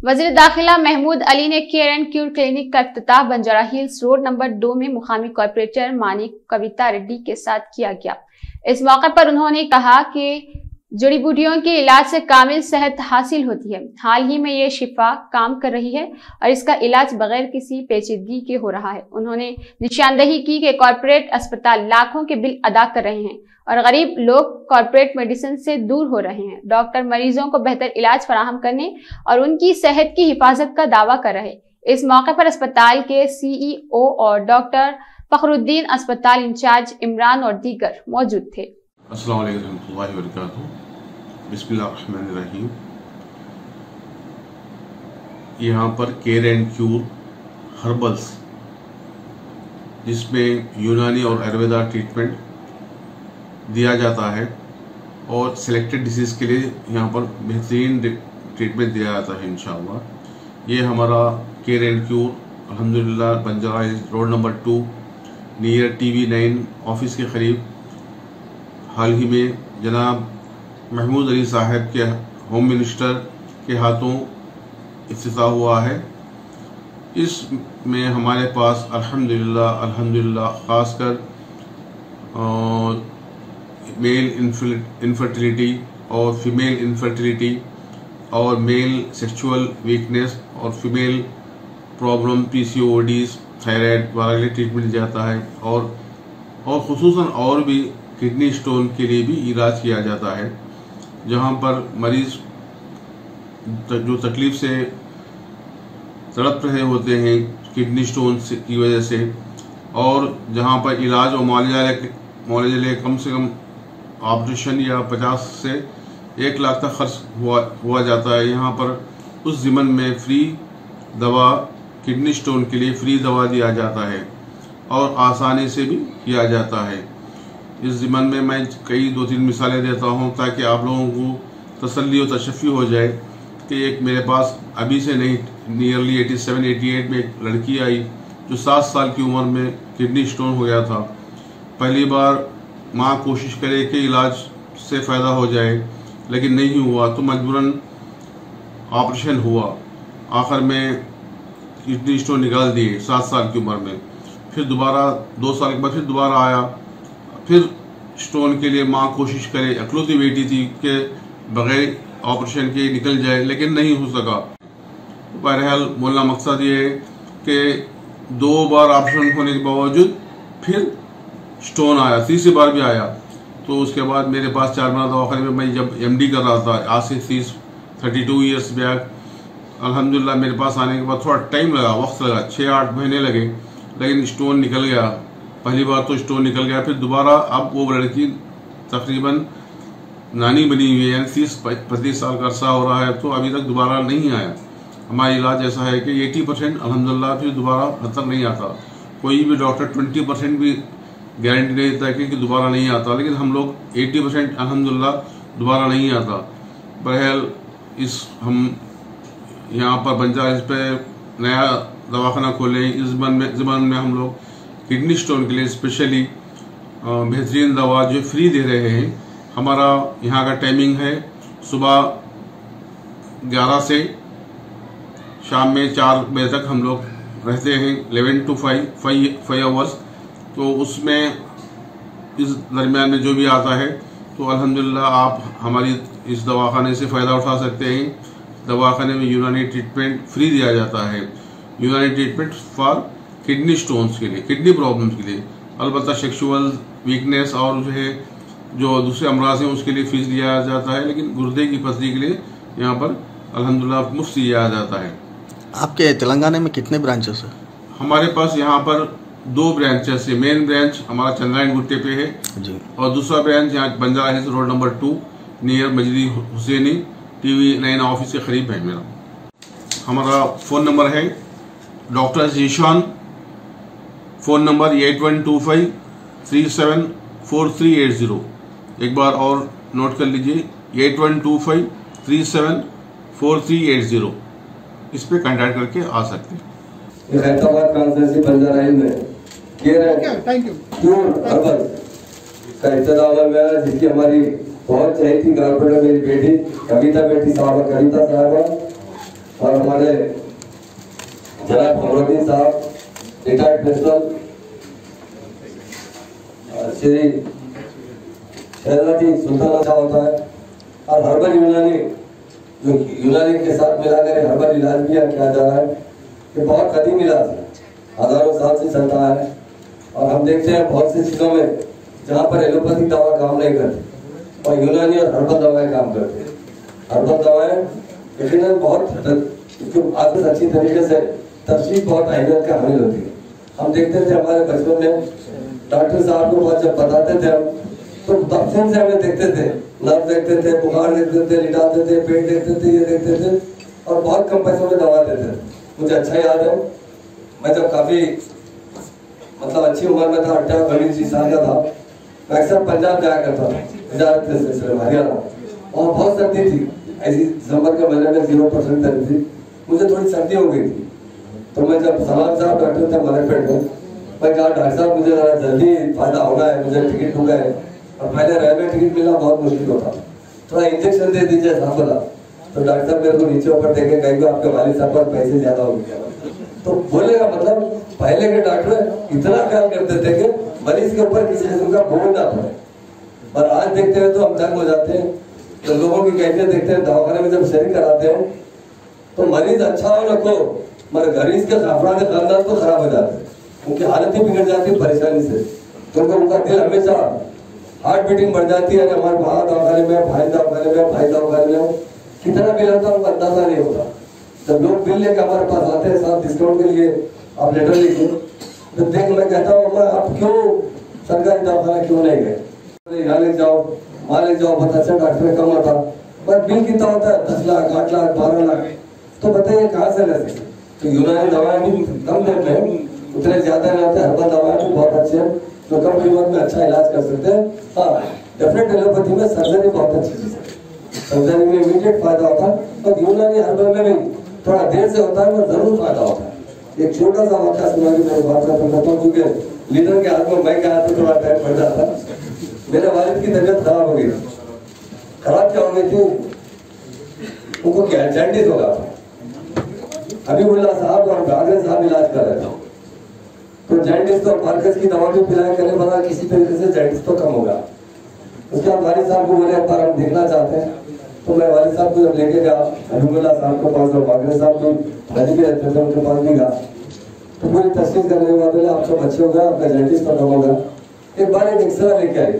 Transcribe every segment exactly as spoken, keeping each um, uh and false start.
वज़ीर दाखिला महमूद अली ने केयर एंड क्यूर क्लिनिक का इफ्तिताह बंजारा हिल्स रोड नंबर दो में मुकामी कॉर्पोरेटर मानिक कविता रेड्डी के साथ किया गया। इस मौके पर उन्होंने कहा कि जड़ी बूटियों के इलाज से कामिल सेहत हासिल होती है। हाल ही में ये शिफा काम कर रही है और इसका इलाज बगैर किसी पेचीदगी के हो रहा है। उन्होंने निशानदेही की कि कॉर्पोरेट अस्पताल लाखों के बिल अदा कर रहे हैं और गरीब लोग कॉर्पोरेट मेडिसिन से दूर हो रहे हैं। डॉक्टर मरीजों को बेहतर इलाज फराहम करने और उनकी सेहत की हिफाजत का दावा कर रहे। इस मौके पर अस्पताल के सीईओ और डॉक्टर फखरुद्दीन, अस्पताल इंचार्ज इमरान और दीगर मौजूद थे। अस्सलाम वालेकुम रहमतुल्लाहि व बरकातुहू। बिस्मिल्लाहिर्रहमानिर्रहीम। यहाँ पर केयर एंड क्यूर हर्बल्स, जिसमें यूनानी और आयुर्वेदा ट्रीटमेंट दिया जाता है और सिलेक्टेड डिसीज़ के लिए यहाँ पर बेहतरीन ट्रीटमेंट दिया जाता है इंशाअल्लाह। ये हमारा केयर एंड क्यूर अल्हम्दुलिल्लाह Banjara road number two near TV nine office के करीब हाल ही में जनाब महमूद अली साहब के होम मिनिस्टर के हाथों इफ्तिताह हुआ है। इसमें हमारे पास अल्हम्दुलिल्लाह अल्हम्दुलिल्लाह खासकर मेल इनफर्टिलिटी और फीमेल इनफर्टिलिटी और मेल सेक्सुअल वीकनेस और फीमेल प्रॉब्लम पीसीओडीज थायराइड वगैरह ट्रीटमेंट दिया जाता है और और खुसूसन और भी किडनी स्टोन के लिए भी इलाज किया जाता है। जहां पर मरीज जो तकलीफ से तड़प रहे होते हैं किडनी स्टोन की वजह से, और जहां पर इलाज और मुआवजे लिए कम से कम ऑपरेशन या पचास से एक लाख तक खर्च हुआ हुआ जाता है, यहाँ पर उस ज़िमन में फ्री दवा किडनी स्टोन के लिए फ्री दवा दिया जाता है और आसानी से भी किया जाता है। इस ज़िमन में मैं कई दो तीन मिसालें देता हूँ ताकि आप लोगों को तसल्ली और तशफ़ी हो जाए कि एक मेरे पास अभी से नहीं नियरली सत्तासी अट्ठासी में एक लड़की आई जो सात साल की उम्र में किडनी स्टोन हो गया था। पहली बार माँ कोशिश करे कि इलाज से फ़ायदा हो जाए लेकिन नहीं हुआ तो मजबूरन ऑपरेशन हुआ। आखिर में किडनी स्टोन निकाल दिए सात साल की उम्र में। फिर दोबारा दो साल के बाद फिर दोबारा आया, फिर स्टोन के लिए माँ कोशिश करे, अकलौती बेटी थी कि बगैर ऑपरेशन के निकल जाए लेकिन नहीं हो सका। बहरहाल बोलना मकसद ये है कि दो बार ऑपरेशन होने के बावजूद फिर स्टोन आया, तीसरी बार भी आया। तो उसके बाद मेरे पास चार महीना दवाखाने में मैं जब एमडी कर रहा था आज से तीस थर्टी टू ईयर्स बैक, अल्हम्दुलिल्लाह मेरे पास आने के बाद थोड़ा टाइम लगा, वक्त लगा, छः आठ महीने लगे, लेकिन स्टोन निकल गया। पहली बार तो स्टोन निकल गया, फिर दोबारा अब वो लड़की तकरीबन नानी बनी हुई है, यानी तीस पैंतीस साल का अरसा हो रहा है तो अभी तक दोबारा नहीं आया। हमारा इलाज ऐसा है कि अस्सी परसेंट अल्हम्दुलिल्लाह फिर दोबारा खतर नहीं आता। कोई भी डॉक्टर बीस परसेंट भी गारंटी नहीं देता कि दोबारा नहीं आता, लेकिन हम लोग अस्सी परसेंट अल्हम्दुलिल्लाह दोबारा नहीं आता। बहरहाल इस हम यहाँ पर बंजारा इस पे नया दवाखाना खोले। इस ज़िमन में ज़िमन में हम लोग किडनी स्टोन के लिए स्पेशली बेहतरीन दवा जो फ्री दे रहे हैं। हमारा यहाँ का टाइमिंग है सुबह ग्यारह से शाम में चार बजे तक हम लोग रहते हैं, ग्यारह to five five five hours. तो उसमें इस दरमियान में जो भी आता है तो अल्हम्दुलिल्लाह आप हमारी इस दवाखाने से फ़ायदा उठा सकते हैं। दवाखाने में यूनानी ट्रीटमेंट फ्री दिया जाता है, यूनानी ट्रीटमेंट फॉर किडनी स्टोन्स के लिए, किडनी प्रॉब्लम्स के लिए। अलबत्ता सेक्सुअल वीकनेस और जो है जो दूसरे अमराज हैं उसके लिए फीस लिया जाता है, लेकिन गुर्दे की पथरी के लिए यहाँ पर अल्हम्दुलिल्लाह मुफ्त दिया जाता है। आपके तेलंगाना में कितने ब्रांचेस है? हमारे पास यहाँ पर दो ब्रांचेस है। मेन ब्रांच हमारा चंद्रायन गुट्टे पे है जी, और दूसरा ब्रांच यहाँ Banjara Hills road number two near मस्जिद हुसैनी टीवी नाइन ऑफिस के करीब है मेरा। हमारा फ़ोन नंबर है doctor Zeeshan, phone number eight one two five three seven four three eight zero. एक बार और नोट कर लीजिए, eight one two five three seven four three eight zero. इस पे कांटेक्ट करके आ सकते हैं। हैदराबाद कॉन्फ्रेंस बंजारा हिल्स में केयर क्यूर हर्बल का इफ्तिताह में, जिसकी हमारी बहुत चाहिए थी गर्लफ्रेंड मेरी बेटी कविता बेटी साहबा कविता साहबा और हमारे जनाब कमरुद्दीन साहब रिटायर्ड प्रिंसिपल, श्री शहजादी सुल्तान अच्छा होता है, और हर्बल यूनानी जो यूनानी के साथ मिलाकर हर्बल इलाज भी किया जा रहा है। ये बहुत कदीम इलाज है, हजारों साल से चलता है। और हम देखते हैं बहुत सी चीजों में जहाँ पर एलोपैथिक दवा काम नहीं करती और यूनानी और हर्बल दवाएं काम करती है। हर्बल दवाएं यकीनन बहुत आगे अच्छी तरीके से तफसील बहुत अहमियत का हामिल होती है। हम देखते थे हमारे बचपन में डॉक्टर साहब को बहुत जब बताते थे हम तो तफसील से हमें देखते थे, नर्व देखते थे, बुखार देखते थे, लिटाते थे, पेट देखते थे, ये देखते थे और बहुत कम पैसों में दवा देते थे। मुझे अच्छा याद है, मैं जब काफी मतलब अच्छी उम्र में था, अट्ठारह उन्नीस साल का था, मैं अक्सर पंजाब जाया करता था तजारत के सिलसिले में, हरियाणा। वहाँ बहुत सर्दी थी, ऐसी दिसंबर के महीने में जीरो परसेंट सर्दी थी। मुझे थोड़ी सर्दी हो गई थी, तो मैं जब सलाम साहब डॉक्टर थे मलकपेट में, मैं कहा डॉक्टर साहब मुझे जरा जल्दी फायदा होना है, मुझे टिकट बुक है और पहले रेलवे टिकट मिलना बहुत मुश्किल होता, थोड़ा इंजेक्शन दे दीजिए साहब बोला। तो डॉक्टर साहब मेरे को नीचे ऊपर देखे, कहीं आपके वालिद साहब पर पैसे ज्यादा हो गया। तो बोलेगा मतलब पहले के डॉक्टर इतना ख्याल करते थे कि मरीज के ऊपर किसी किस्म का बोझ ना पड़े, पर आज देखते हैं तो हम तंग हो जाते हैं। तो लोगों की कैफियत देखते हैं, दवाखाने में जब शेयरिंग कराते हैं तो मरीज अच्छा हो न को मगर गरीब के अफराद खानदान तो खराब हो जाते हैं, उनकी हालत ही बिगड़ जाती है परेशानी से। क्योंकि उनका दिल हमेशा हार्ट बीटिंग बढ़ जाती है, हमारे भाई दवाखाने में, भाई दवाखाने में, भाई दवाखाने में कितना बिल होता है उनका अंदाजा नहीं होता। जब लोग बिल लेकर हमारे पास आते हैं साहब डिस्काउंट के लिए आप लेटर लिखिए, तो देख मैं कहता हूँ आप क्यों सरकारी दवाखाना क्यों नहीं गए, यहाँ ले जाओ वहाँ ले जाओ, बहुत अच्छा डॉक्टर कम होता, पर बिल कितना होता है दस लाख आठ लाख बारह लाख। तो बताइए कहाँ से ले सकते। तो यूनानी दवाएं भी कम देते हैं, उतने ज्यादा नहीं होते। हर्बल दवाएं भी बहुत अच्छे हैं जो कम कीमत में अच्छा इलाज कर सकते हैं। हाँ डेफिनेट एलोपैथी में सर्जरी बहुत अच्छी चीज है, सर्जरी में इमीडिएट फायदा होता है, और यूनानी हर्बल में भी थोड़ा देर से होता है पर जरूर फायदा होता है। एक छोटा सा वाक्य सुना के मेरे बात खत्म करता हूँ, क्योंकि लीडर के हाथ में मैं के हाथ में थोड़ा टाइम पड़ जाता। मेरे वालिद की तबीयत खराब हो गई। खराब क्या हो गई थी, उनको क्या जैंडिस होगा। अभी बुल्ला साहब और गागरे साहब इलाज कर रहे थे, तो जैंडिस तो मार्कस की दवा भी पिलाया करें, बना किसी तरीके से जैंडिस तो कम होगा। उसके बाद वालिद साहब को बोले एक बार हम देखना चाहते हैं, तो मैं वालिद साहब को जब लेके गया अबीबुल्ला साहब के पास और गागरे साहब को नदी में रहते थे उनके पास भी गया, तो पूरी तस्वीर करने के बाद बोले आप सब अच्छे हो गए, आपका जैंडिस तो कम होगा। एक बार एक एक्सरा लेके आई,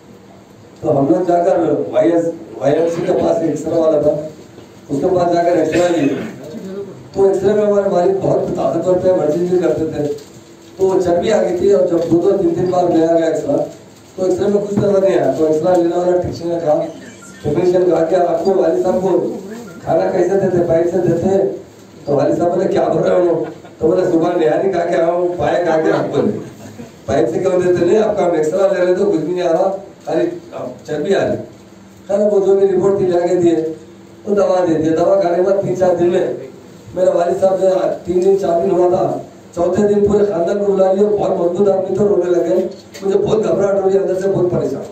तो हम लोग जाकर Y S Y M C के पास एक्सरा वाला था, उसके पास जाकर एक्सरा लिए। तो एक्सरे में हमारे वालिद बहुत ताकतवर थे, वर्जिश भी करते थे, तो चर्बी आ गई थी। और जब दो दो तीन तीन बार लिया गया एक्सरा, तो एक्सरे में कुछ नजर नहीं आया। तो एक्सरा लेने वाला टेक्नीशियन ने कहा टेक्नीशियन कहा कि आपको वालिद साहब को खाना कैसे देते, पाइप से देते? तो वालिद साहब बोले क्या बोल रहे हो? तो बोले सुबह निहारी खा के आऊँ, पाया खा के आपको पाइप से क्यों देते? नहीं आपका हम एक्सरा ले रहे तो कुछ भी नहीं आ रहा, खाली चर्बी आ रही। खाना वो जो भी रिपोर्ट थी जाके दिए, तो दवा दे दिए। दवा खाने के बाद तीन चार दिन में मेरे वालिद साहब से तीन दिन चार दिन हुआ था, चौथे दिन पूरे खानदान को बुला लिया, बहुत मजबूत आदमी तो रोने लगे, मुझे बहुत घबराहट हो रही अंदर से, बहुत परेशान।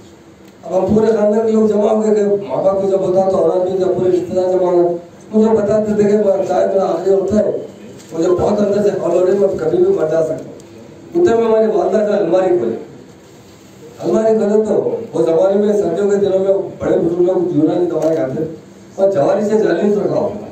अब हम पूरे खानदान के लोग जमा हो गए, माँ बाप को जब बता तो औरत भी जब पूरे रिश्तेदार जमा हो, मुझे बताते थे कि शायद मेरा आखिरी होता है, मुझे बहुत अंदर से हॉल हो रही, मैं कभी भी मर जा सकता हूँ। उतने में हमारी वालदा का अलमारी खोली, अलमारी खोले तो वो जमाने में सर्दियों के दिनों में बड़े बुजुर्ग लोग यूनानी दवाएं खाते और जवारी से जाली तो रखा होता।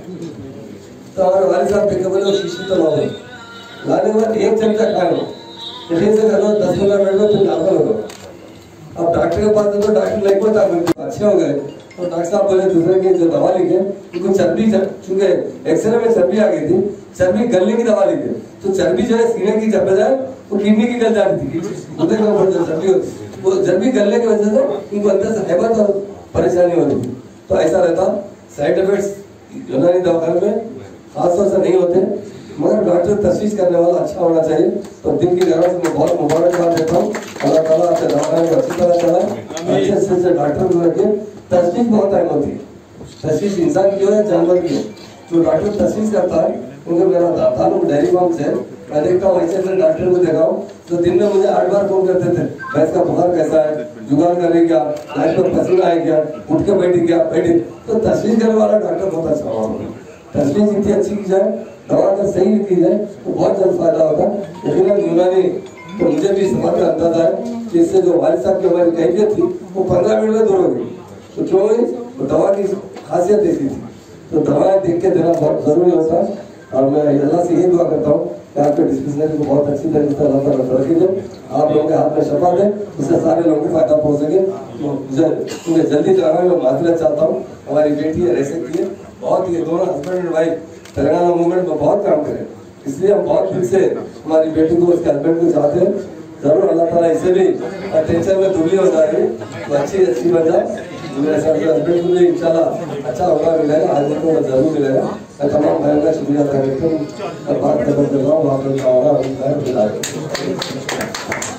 तो हमारे वालिद साहब देखे बोले शीशी तो लाओ, लाने के बाद एक चमचा खाए लो, टिफिन से कर लो, दस पंद्रह मिनट में फिर नॉर्मल हो गए। अब डॉक्टर के पास तो डॉक्टर नहीं पता, अच्छे हो गए। तो डॉक्टर साहब बोले दूसरे की जो दवा लिखे उनको चर्बी, चूंकि एक्सरे में चर्बी आ गई थी, चर्बी गलने की दवा लिखे, तो चर्बी जो है सीने की जब जाए वो किडनी की गल जाती थी, चर्बी होती, वो चर्बी गलने की वजह से उनको अंदर से हैबत और परेशानी होती थी। तो ऐसा रहता। साइड इफेक्ट्स यूनानी दवाखाने में खासतौर से नहीं होते, मगर डॉक्टर तशखीस करने वाला अच्छा होना चाहिए। तो दिन की तरफ से मैं बहुत मुबारकबाद देता हूँ, अल्लाह ताला आपके दवाखाने को अच्छी तरह चलाए, अच्छे अच्छे डॉक्टर को रखे। तशखीस बहुत अहम होती है, तशखीस इंसान की है जानवर की है। जो डॉक्टर तशखीस करता है उनको मेरा ताल्लुक डेयरी फार्म से, मैं देखता हूँ ऐसे ऐसे डॉक्टर को देखा हूँ तो दिन में मुझे आठ बार फोन करते थे, भैंस का बुखार कैसा है, जुगाड़ कर रही क्या, लाइट में पसीना है क्या, उठ के बैठी क्या बैठी। तो तशखीस करने वाला डॉक्टर बहुत अच्छा हुआ। तजवीज़ इतनी अच्छी की जाए, दवा अगर सही लिखी जाए तो बहुत जल्द फायदा होगा। यकीनन यूनानी तो मुझे भी इस बात का अंदाजा है कि इससे जो वालिद साहब की हमारी कैफियत थी वो पंद्रह मिनट में दूर हो गई। तो क्यों हुई? तो दवा की खासियत ऐसी थी। तो दवाएं देख के देना बहुत जरूरी होता है और मैं अल्लाह से ये दुआ करता हूँ कि आपके डिस्पेंसरी को बहुत अच्छी तरीके से अल्लाह ताला तरक्की दे, आप लोगों के हाथ में शफा दे, उससे सारे लोगों को फायदा पहुँच सके। तो मुझे जल्दी जाना है, मैं माजरत चाहता हूँ। हमारी बेटी है, रह सकती है, बहुत ही दोनों husband and wife Telangana movement में बहुत काम करें, इसलिए हम बहुत दिल से हमारी बेटी को उसके हस्बैंड को चाहते हैं। जरूर अल्लाह ताला इसे भी टेंशन में दुबली हो जाएगी तो अच्छी अच्छी बन जाए। मेरे हस्बैंड को भी इंशाल्लाह अच्छा होगा, मिलेगा, आज को जरूर मिलेगा। मैं तमाम भाइयों का शुक्रिया अदा करता हूँ। बात खत्म कर रहा हूँ, आप लोग का